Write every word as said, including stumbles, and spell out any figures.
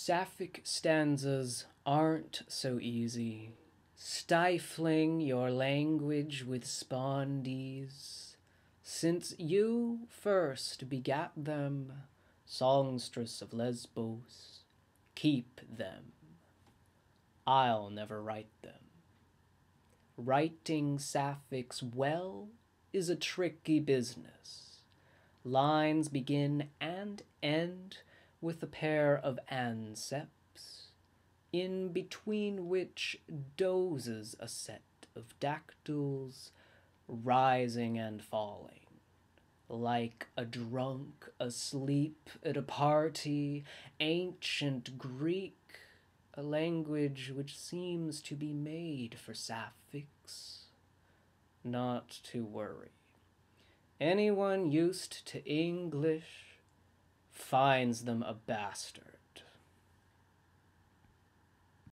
Sapphic stanzas aren't so easy, stifling your language with spondees. Since you first begat them, songstress of Lesbos, keep them. I'll never write them. Writing Sapphics well is a tricky business. Lines begin and end with a pair of anseps, in between which dozes a set of dactyls, rising and falling, like a drunk asleep at a party. Ancient Greek, a language which seems to be made for Sapphics. Not to worry. Anyone used to English finds them a bastard.